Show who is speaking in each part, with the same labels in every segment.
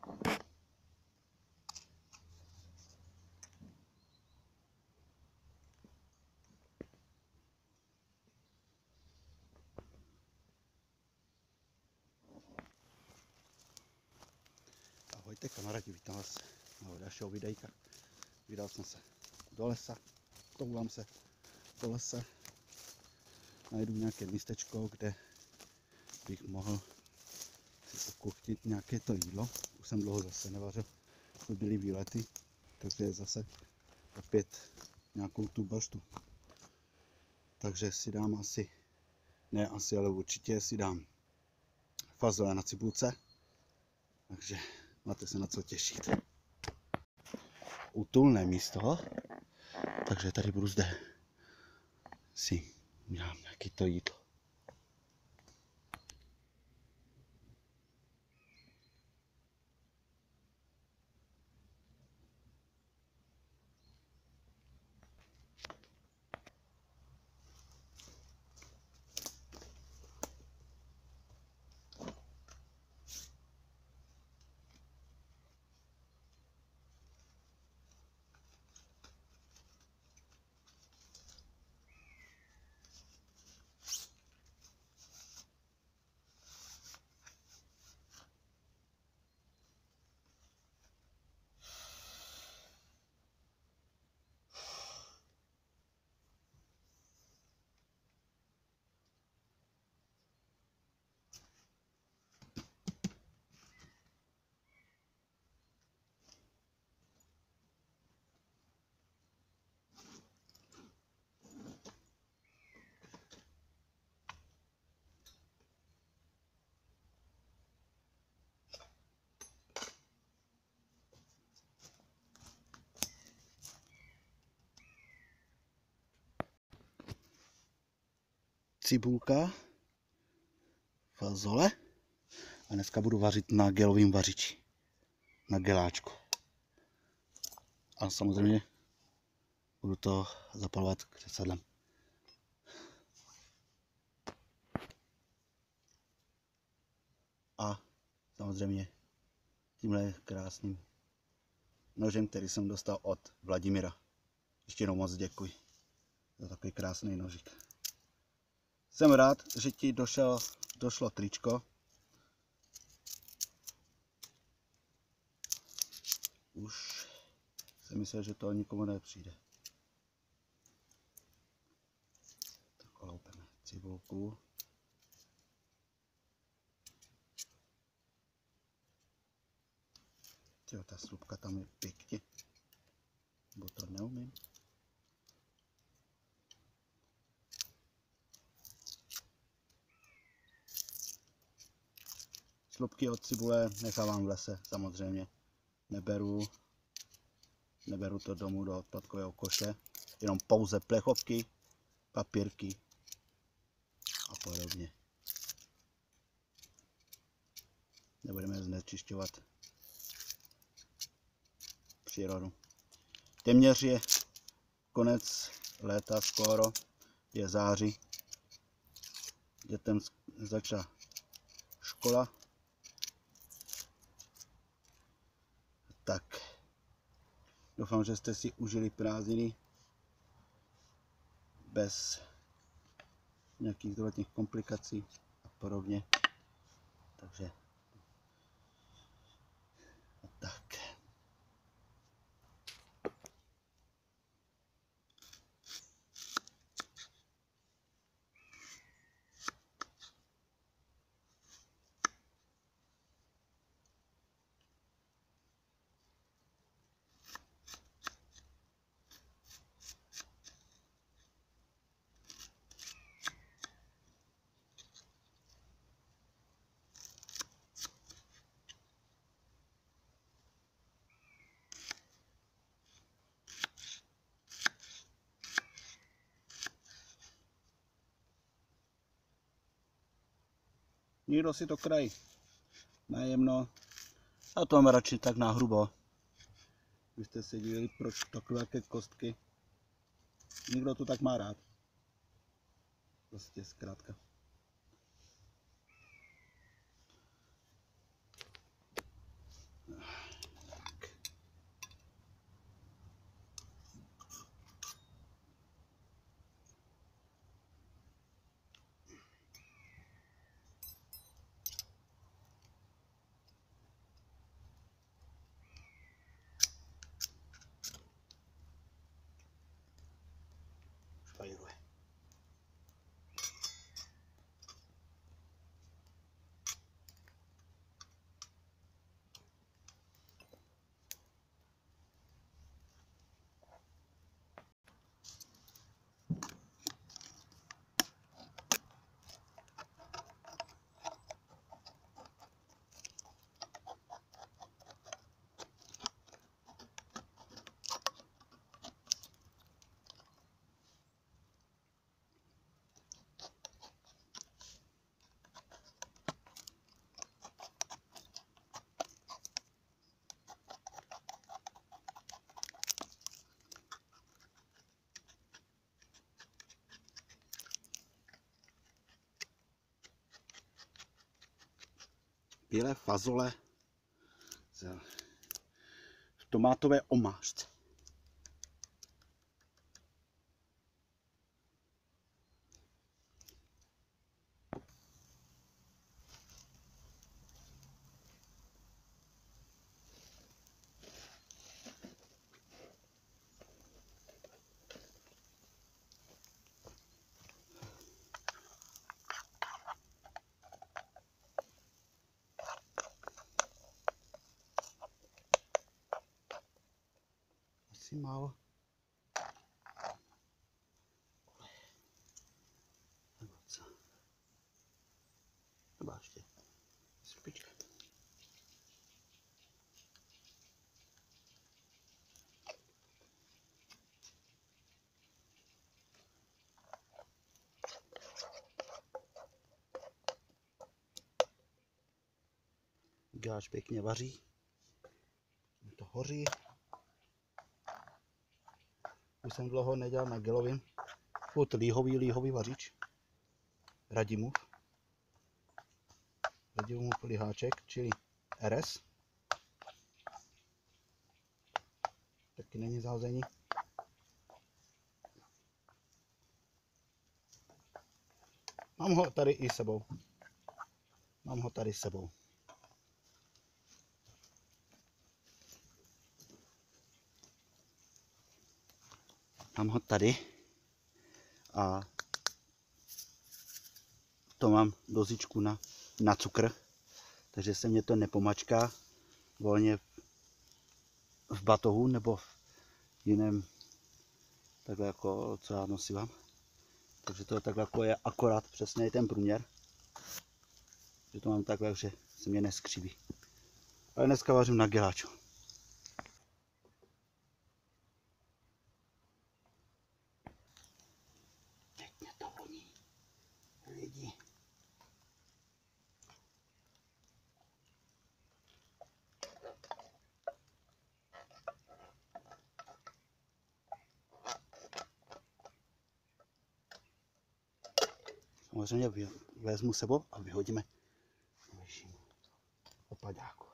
Speaker 1: Ahojte kamarádi, vítám vás na dalšího videjka. Vydal jsem se do lesa, toulám se do lesa, najdu nějaké místečko, kde bych mohl si okuchtit nějaké to jídlo. Už jsem dlouho zase nevařil, byly výlety, takže zase opět nějakou tu baštu. Takže si dám ale určitě si dám fazole na cibulce, takže máte se na co těšit. Útulné místo, takže tady budu zde si udělám nějaké to jídlo. Cibulka, fazole a dneska budu vařit na gelovém vařiči, na geláčku. A samozřejmě budu to zapalovat křesadlem. A samozřejmě tímhle krásným nožem, který jsem dostal od Vladimíra. Ještě jednou moc děkuji za takový krásný nožík. Jsem rád, že ti došlo tričko. Už jsem myslel, že to nikomu nepřijde. Tak oloupeme cibulku. Tyjo, ta slupka tam je pěkně. Bo to neumím. Slupky od cibule nechávám v lese, samozřejmě. Neberu to domů do odpadkového koše, jenom pouze plechovky, papírky a podobně. Nebudeme znečišťovat přírodu. Téměř je konec léta skoro, je září. Dětem začala škola. Tak, doufám, že jste si užili prázdniny bez nějakých zdravotních komplikací a podobně. Takže tak. Někdo si to krají najemno, a to mám radši tak nahrubo. Vy jste se divili, proč takové velké kostky. Někdo to tak má rád. Prostě zkrátka. skvělé fazole v tomátové omáčce. Asi málo. Nebo co? Nebo ještě špička. Gáč pěkně vaří. To hoří. Už jsem dlouho nedělal na gelovým. Furt líhový vařič. Radimův liháček, čili RS. Taky není zahození. Mám ho tady i sebou. Mám ho tady s sebou. Mám ho tady a to mám dozičku na cukr, takže se mě to nepomačká volně v batohu nebo v jiném, takhle jako co já nosím. Takže to je takhle jako je akorát přesně ten průměr, že to mám takhle, že se mě neskříví. Ale dneska vařím na geláču. Pěkně to voní, lidi. Samozřejmě vezmu sebou a vyhodíme myšímu opadáku.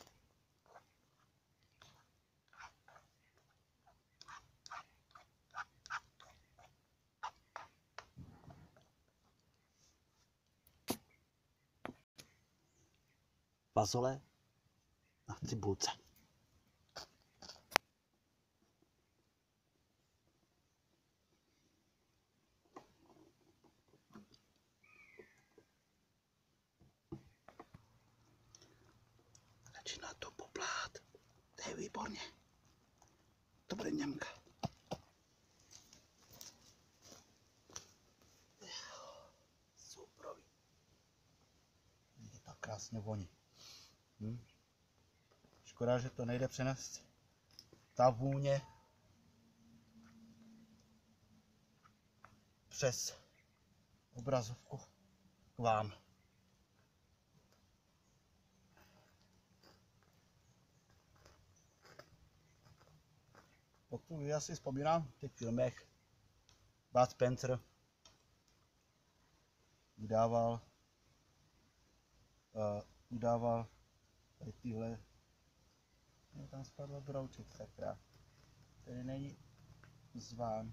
Speaker 1: Fazole na cibulce. Začíná to poplát. To je výborně. To bude ňamka. Suprový. Je to krásně voní. Škoda, že to nejde přenést. Ta vůně přes obrazovku k vám. Pokud já si vzpomínám v těch filmech, Bud Spencer udával tady tyhle, tam spadl brouček, sakra, který není zván.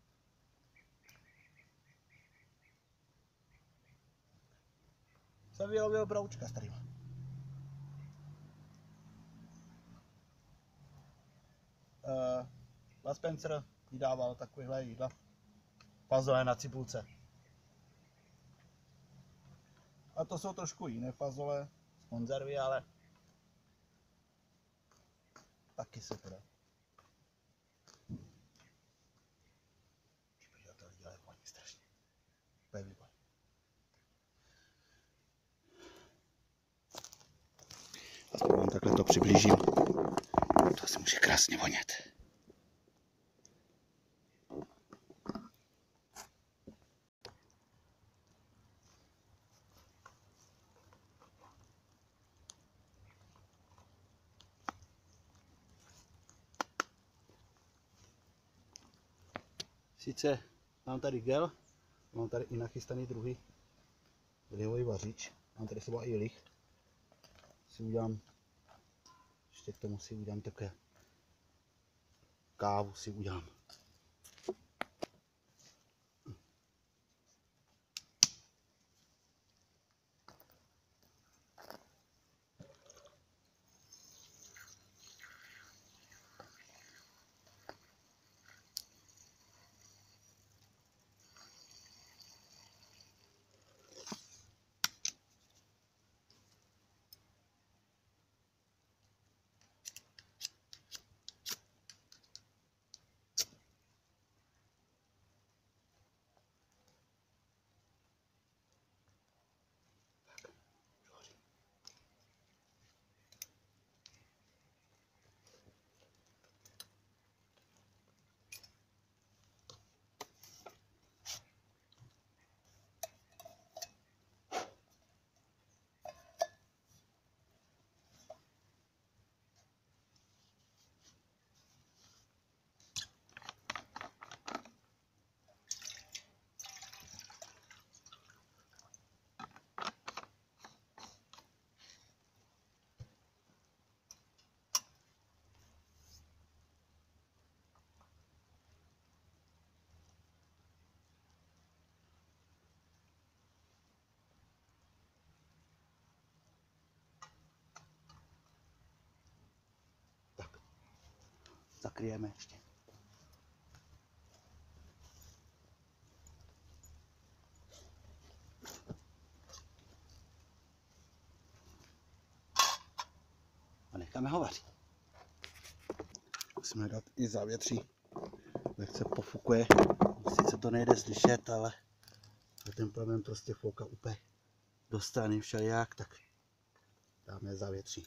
Speaker 1: Jsem vylovil broučka starýma. Bud Spencer vydával takovéhle jídla. Fazole na cibulce. A to jsou trošku jiné fazole z konzervy, ale taky se to dá. To dělají voní strašně. To je výborné. Aspoň vám takhle to přiblížím. To se může krásně vonět. Sice mám tady gel, mám tady i nachystaný druhý lihový vařič, mám tady sebou i lich. si udělám, ještě k tomu si udělám také kávu si udělám. Zakryjeme ještě. A necháme ho vařit. Musíme dát i závětří. Lehce pofukuje. Sice to nejde slyšet, ale ten plamen prostě fouká úplně do strany všelijak, tak dáme závětří.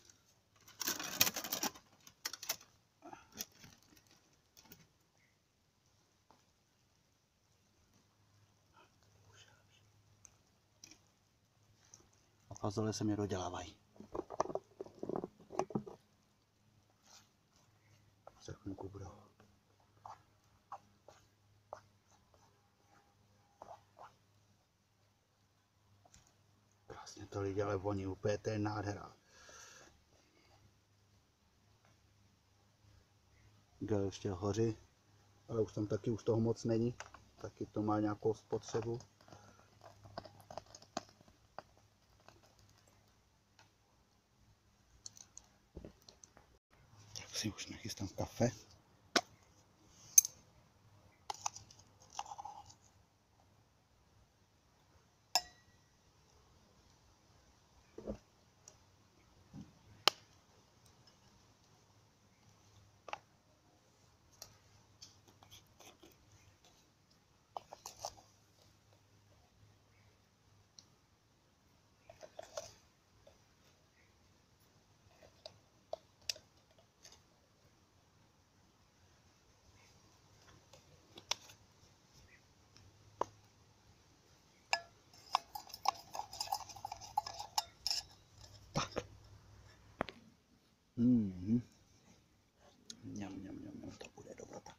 Speaker 1: A fazole se mi dodělávají. Za chvilku budou. Krásně to lidi, ale voní úplně, to je nádhera. Gel ještě hoří, ale už tam taky už toho moc není. Taky to má nějakou spotřebu. Tak si už nachystám kafe. Mňam, to bude dobrota.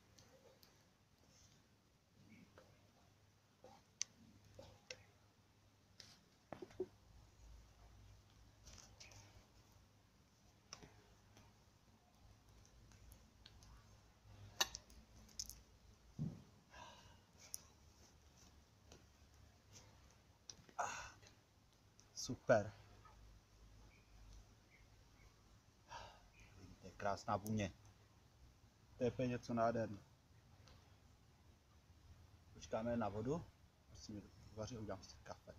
Speaker 1: Super. To je krásná vůně. To je něco nádherné. Počkáme na vodu, asi mi vaří, udělám si kafe.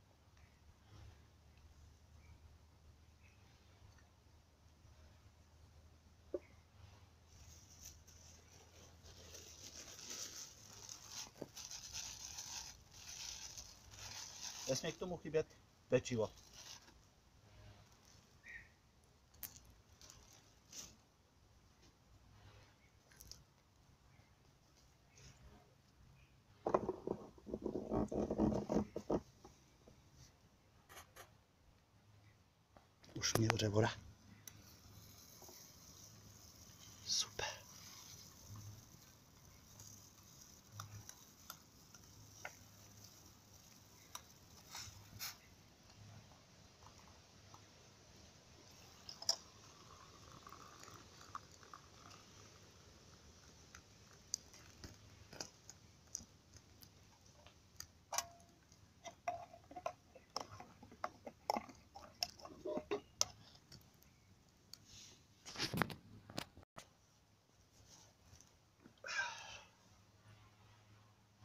Speaker 1: Nesmí k tomu chybět pečivo. Už mi vře voda. Super.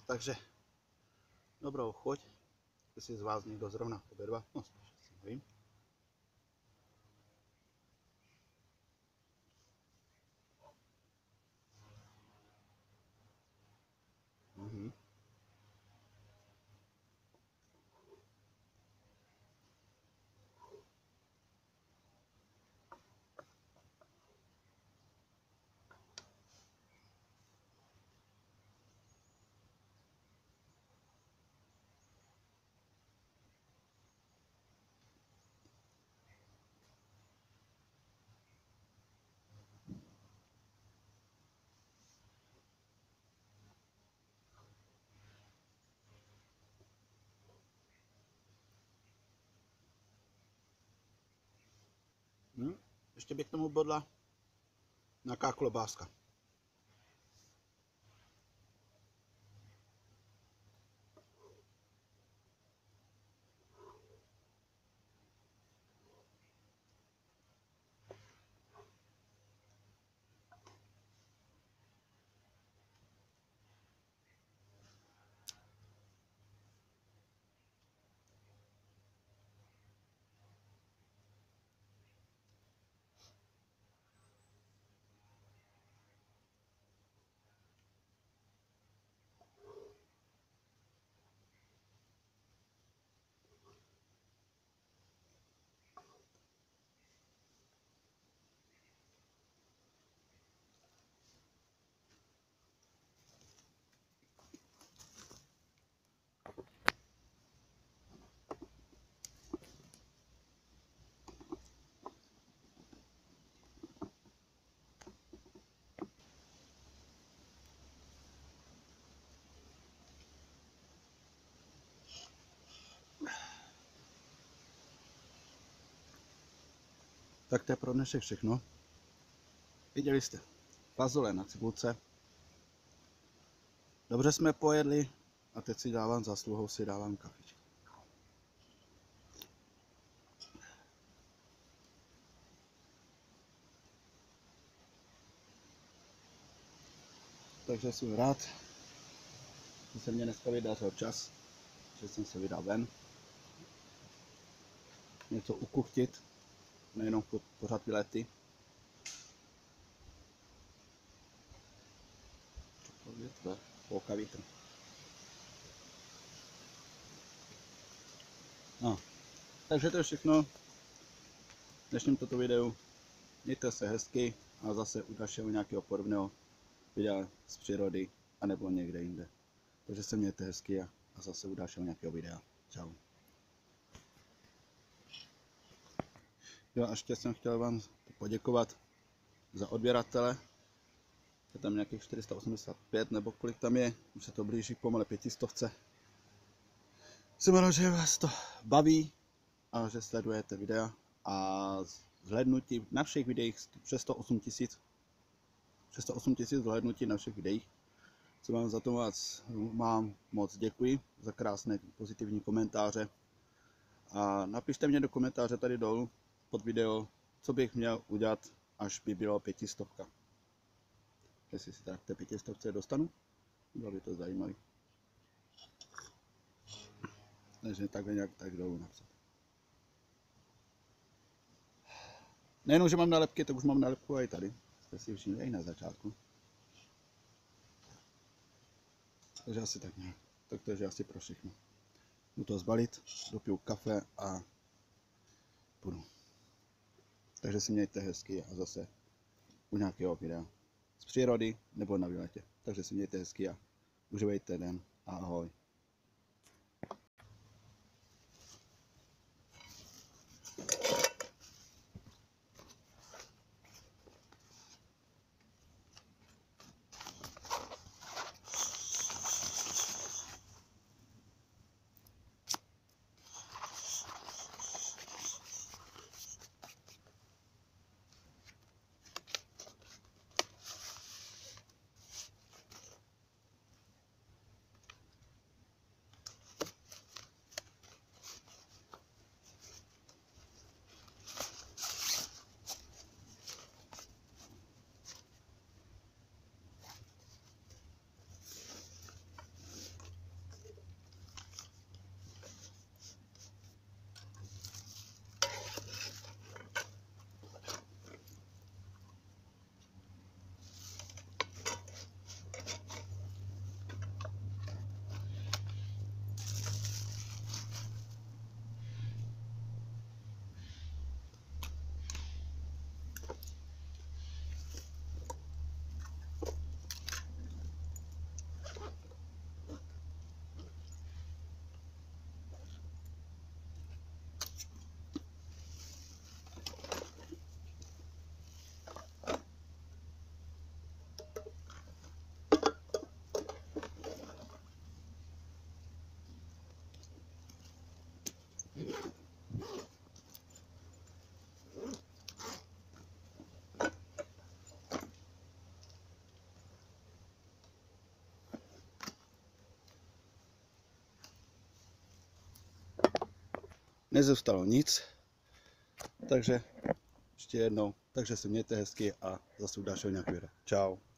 Speaker 1: Takže dobrou chuť, jestli z vás někdo zrovna obědva, no spíš si nevím. Ještě bych k tomu bodla nějaká klobáska. Tak to je pro dnešek všechno. Viděli jste fazole na cibulce. Dobře jsme pojedli a teď si dávám zásluhou, si dávám kafičku. Takže jsem rád, že se mě dneska vydařil čas, že jsem se vydal ven. Něco ukuchtit, nejenom pořád výlety. Polka vítr. No, takže to je všechno v dnešním toto videu. Mějte se hezky a zase u dalšího nějakého podobného videa z přírody anebo někde jinde. Takže se mějte hezky a zase u dalšího nějakého videa. Čau. Jo, a ještě jsem chtěl vám poděkovat za odběratele. Je tam nějakých 485 nebo kolik tam je, už se to blíží pomale 500. Jsem rád, že vás to baví a že sledujete videa a zhlédnutí na všech videích přes 108 000 zhlédnutí na všech videích. Co vám za to mám moc děkuji za krásné pozitivní komentáře a napište mě do komentáře tady dolů pod video, co bych měl udělat, až by bylo 500. Jestli si tak té 500 dostanu, bylo by to zajímavé. Takže takhle nějak tak dolů napsat. Nejenom, že mám nálepky, tak už mám nálepku i tady. Jste si všimli i na začátku. Takže asi tak nějak. Tak to je asi pro všechno. Jdu to zbalit, dopiju kafe a půjdu. Takže si mějte hezky a zase u nějakého videa z přírody nebo na výletě. Takže si mějte hezky a uživejte den. Ahoj. nezůstalo nic, takže ještě jednou, takže se mějte hezky a zase u dalšího nějakého videa. Čau.